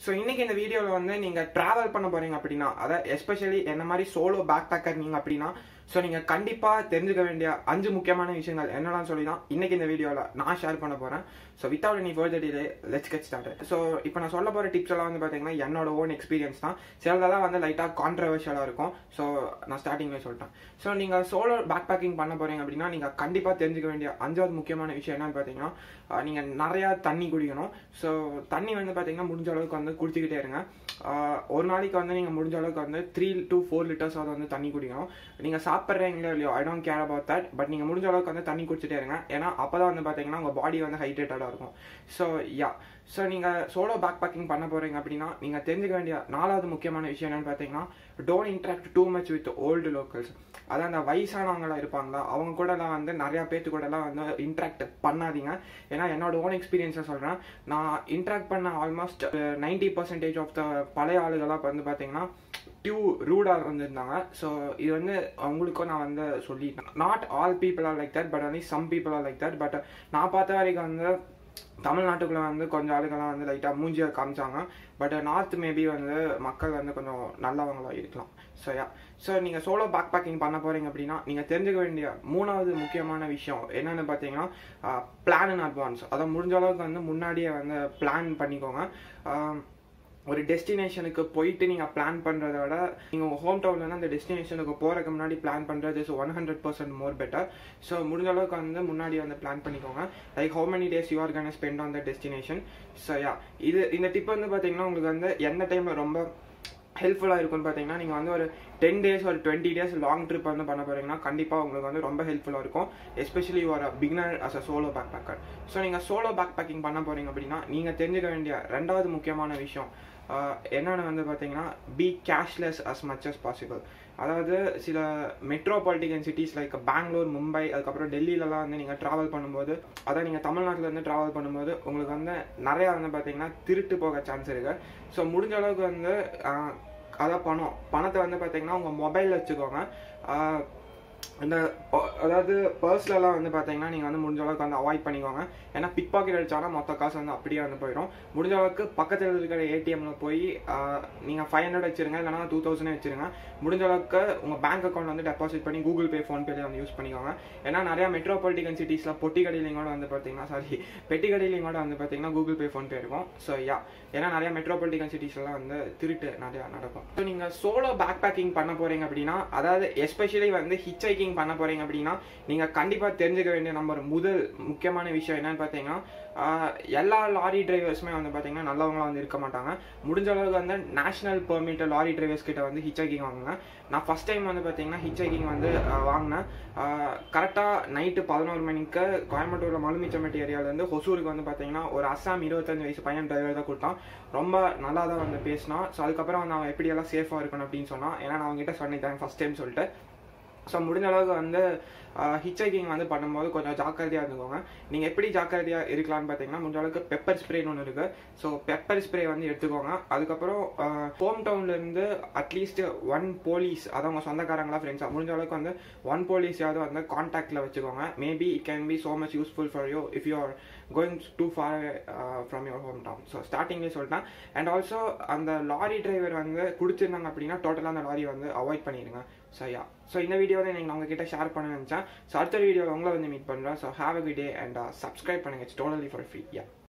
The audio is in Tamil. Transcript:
ஸோ இன்னைக்கு இந்த வீடியோவில் வந்து நீங்கள் ட்ராவல் பண்ண போறீங்க அப்படின்னா, அதாவது எஸ்பெஷலி என்ன மாதிரி சோலோ பேக் பேக்கர் நீங்கள் அப்படின்னா, ஸோ நீங்கள் கண்டிப்பாக தெரிஞ்சுக்க வேண்டிய 5 முக்கியமான விஷயங்கள் என்னென்னு சொல்லி தான் இன்னைக்கு இந்த வீடியோவில் நான் ஷேர் பண்ண போகிறேன். So without any further delay let's get started. So இப்போ நான் சொல்ல போகிற டிப்ஸ் எல்லாம் வந்து பார்த்தீங்கன்னா என்னோட ஓன் எக்ஸ்பீரியன்ஸ் தான். சிலதெல்லாம் வந்து லைட்டாக கான்ட்ரவர்ஷியலாக இருக்கும். ஸோ நான் ஸ்டார்டிங்லேயே சொல்லிட்டேன். ஸோ நீங்கள் சோலோ பேக் பேக்கிங் பண்ண போகிறீங்க அப்படின்னா நீங்கள் கண்டிப்பாக தெரிஞ்சுக்க வேண்டிய 5வது முக்கியமான விஷயம் என்னன்னு பார்த்தீங்கன்னா, நீங்கள் நிறையா தண்ணி குடிக்கணும். ஸோ தண்ணி வந்து பார்த்தீங்கன்னா முடிஞ்ச அளவுக்கு வந்து குடிச்சிக்கிட்டே இருங்க. ஒரு நாளைக்கு வந்து நீங்கள் முடிஞ்ச அளவுக்கு வந்து 3 to 4 லிட்டர்ஸ் வந்து தண்ணி குடிக்கணும். நீங்கள் சாப்பிட்றீங்களோ இல்லையோ, I don't care about that. But நீங்கள் முடிஞ்ச அளவுக்கு வந்து தண்ணி குடிச்சிட்டே இருங்க. ஏன்னா அப்போ தான் வந்து பார்த்தீங்கன்னா உங்கள் பாடி வந்து ஹைட்ரேட்டடாக இருக்கும். ஸோ நீங்கள் சோலோ பேக் பேக்கிங் பண்ண போகிறீங்க அப்படின்னா நீங்கள் தெரிஞ்சுக்க வேண்டிய 4வது முக்கியமான விஷயம் என்னென்னு பார்த்தீங்கன்னா, don't interact too much with old locals. அதான் அந்த வயசானவங்களாம் இருப்பாங்களா, அவங்க கூடலாம் வந்து நிறையா பேர்த்து கூடலாம் வந்து இன்ட்ராக்ட் பண்ணாதீங்க. ஏன்னா என்னோட ஓன் எக்ஸ்பீரியன்ஸை சொல்கிறேன். நான் இன்ட்ராக்ட் பண்ண ஆல்மோஸ்ட் 90% ஆஃப் த பழைய ஆளுகளாக வந்து பார்த்தீங்கன்னா ரூடாக வந்துருந்தாங்க. ஸோ இது வந்து அவங்களுக்கும் நான் வந்து சொல்லிட்டேன். Not all people are like that, but only some people are like that. But நான் பார்த்த வரைக்கும் வந்து தமிழ்நாட்டுக்குள்ள வந்து கொஞ்சம் ஆளுகள்லாம் வந்து லைட்டாக மூஞ்சியை காமிச்சாங்க. பட் நார்த் மேபி வந்து மக்கள் வந்து கொஞ்சம் நல்லவங்களா இருக்கலாம். ஸோ நீங்கள் சோலோ பேக் பேக்கிங் பண்ண போகிறீங்க அப்படின்னா நீங்கள் தெரிஞ்சுக்க வேண்டிய 3வது முக்கியமான விஷயம் என்னென்னு பார்த்தீங்கன்னா, பிளான் இன் அட்வான்ஸ். அதை முடிஞ்ச அளவுக்கு வந்து முன்னாடியே வந்து பிளான் பண்ணிக்கோங்க. ஒரு டெஸ்டினேஷனுக்கு போயிட்டு நீங்கள் பிளான் பண்ணுறத விட நீங்கள் உங்கள் ஹோம் டவுன்லேருந்து அந்த டெஸ்டினேஷனுக்கு போகிறதுக்கு முன்னாடி பிளான் பண்ணுறது இஸ் 100% மோர் பெட்டர். ஸோ முடிஞ்ச அளவுக்கு வந்து முன்னாடி வந்து பிளான் பண்ணிக்கோங்க. Like how many days you are gonna spend on the destination. So இந்த டிப் வந்து பார்த்தீங்கன்னா உங்களுக்கு வந்து எந்த டைமில் ரொம்ப ஹெல்ப்ஃபுல்லாக இருக்குன்னு பார்த்தீங்கன்னா, நீங்கள் வந்து ஒரு 10 days ஒரு 20 days லாங் ட்ரிப் வந்து பண்ண போகிறீங்கன்னா கண்டிப்பாக உங்களுக்கு வந்து ரொம்ப ஹெல்ப்ஃபுல்லாக இருக்கும். Especially you are a beginner as a solo backpacker. So நீங்கள் சோலோ பேக் பேக்கிங் பண்ண போகிறீங்க அப்படின்னா நீங்கள் தெரிஞ்சுக்க வேண்டிய 2வது முக்கியமான விஷயம் என்னென்னு வந்து பார்த்தீங்கன்னா, be cashless as much as possible. அதாவது சில metropolitan cities like Bangalore, Mumbai, அதுக்கப்புறம் டெல்லியிலலாம் வந்து நீங்கள் ட்ராவல் பண்ணும்போது, அதாவது நீங்கள் தமிழ்நாட்டிலேருந்து ட்ராவல் பண்ணும்போது உங்களுக்கு வந்து நிறையா வந்து பார்த்தீங்கன்னா திருட்டு போக சான்ஸ் இருக்குது. ஸோ முடிஞ்ச அளவுக்கு வந்து அதான் பணத்தை வந்து பார்த்தீங்கன்னா உங்கள் மொபைலில் வச்சுக்கோங்க. இந்த அதாவது பர்ஸ்லலாம் வந்து பார்த்தீங்கன்னா நீங்கள் வந்து முடிஞ்ச அளவுக்கு வந்து அவாய்ட் பண்ணிக்கோங்க. ஏன்னா பிக் பாக்கெட் அடிச்சாலும் மொத்த காசு வந்து அப்படியே வந்து போயிடும். முடிஞ்ச அளவுக்கு பக்கத்தில் இருக்கிற ஏடிஎம்ல போய் நீங்கள் 500 வச்சுருங்க, இல்லைனா 2000 வச்சுருங்க. முடிஞ்ச அளவுக்கு உங்கள் பேங்க் அக்கௌண்ட் வந்து டெபாசிட் பண்ணி கூகுள் பே, ஃபோன்பேல வந்து யூஸ் பண்ணிக்கோங்க. ஏன்னா நிறையா மெட்ரோபாலிட்டிகன் சிட்டிஸில் பெட்டி கடையிலையும் கூட வந்து பார்த்தீங்கன்னா கூகுள் பே, ஃபோன்பே இருக்கும். ஸோ ஏன்னா நிறையா மெட்ரோபாலிட்டிகன் சிட்டிஸ்லாம் வந்து திருட்டு நிறையா நடக்கும். ஸோ நீங்கள் சோலோ பேக் பேக்கிங் பண்ண போகிறீங்க அப்படின்னா, அதாவது எஸ்பெஷலி வந்து ஹிட்ச்ஹைக்கிங் பண்ண போறீங்க அப்படின்னா நீங்கள் கண்டிப்பாக தெரிஞ்சுக்க வேண்டிய முதல் முக்கியமான விஷயம் என்னன்னு பார்த்தீங்கன்னா, எல்லா லாரி டிரைவர்ஸுமே வந்து பார்த்தீங்கன்னா நல்லவங்களா வந்து இருக்க மாட்டாங்க. முடிஞ்ச அளவுக்கு வந்து நேஷனல் பெர்மிட் லாரி டிரைவர்ஸ் கிட்ட வந்து ஹிட்ச்ஹைக்கிங் வாங்குங்க. நான் ஃபர்ஸ்ட் டைம் வந்து பார்த்தீங்கன்னா ஹிட்ச்ஹைக்கிங் வந்து வாங்கினேன். கரெக்டாக நைட்டு 11 மணிக்கு கோயம்புத்தூரில் மலுமிச்சம்பட்டி ஏரியாவிலேருந்து ஹொசூருக்கு வந்து பார்த்தீங்கன்னா ஒரு அஸ்ஸாம் 25 வயசு பையன் டிரைவர் தான் கொடுத்தான். ரொம்ப நல்லா தான் வந்து பேசினான். ஸோ அதுக்கப்புறம் வந்து அவன் எப்படியெல்லாம் சேஃபாக இருக்கணும் அப்படின்னு சொன்னான். ஏன்னா நான் அவங்ககிட்ட சொன்னேன் ஃபர்ஸ்ட் டைம் சொல்லிட்டு. ஸோ முடிஞ்ச அளவுக்கு வந்து ஹிட்ச்ஹைக்கிங் வந்து பண்ணும்போது கொஞ்சம் ஜாக்கிரதையாக இருந்துக்கோங்க. நீங்கள் எப்படி ஜாக்கிரதையாக இருக்கலாம்னு பார்த்தீங்கன்னா, முடிஞ்ச அளவுக்கு பெப்பர் ஸ்ப்ரேன்னு ஒன்று இருக்குது. ஸோ பெப்பர் ஸ்ப்ரே வந்து எடுத்துக்கோங்க. அதுக்கப்புறம் ஹோம் டவுன்லேருந்து அட்லீஸ்ட் 1 போலீஸ், அதாவது உங்கள் சொந்தக்காரங்களா ஃப்ரெண்ட்ஸாக முடிஞ்ச அளவுக்கு வந்து 1 போலீஸாவது வந்து கான்டாக்டில் வச்சுக்கோங்க. Maybe it can be so much useful for you if you are going to far from your home town. So ஸ்டார்டிங்லேயே சொல்லிட்டேன். அண்ட் ஆல்சோ அந்த லாரி டிரைவர் வந்து குடிச்சிருந்தாங்க அப்படின்னா டோட்டலாக அந்த லாரியை வந்து அவாய்ட் பண்ணிடுங்க. ஸோ இந்த வீடியோவில் நீங்கள் உங்ககிட்ட ஷேர் பண்ண நினச்சேன். ஸோ அடுத்த வீடியோவில் உங்களை வந்து மீட் பண்ணுறேன். So have a good day and subscribe பண்ணுங்கள். It's totally for free.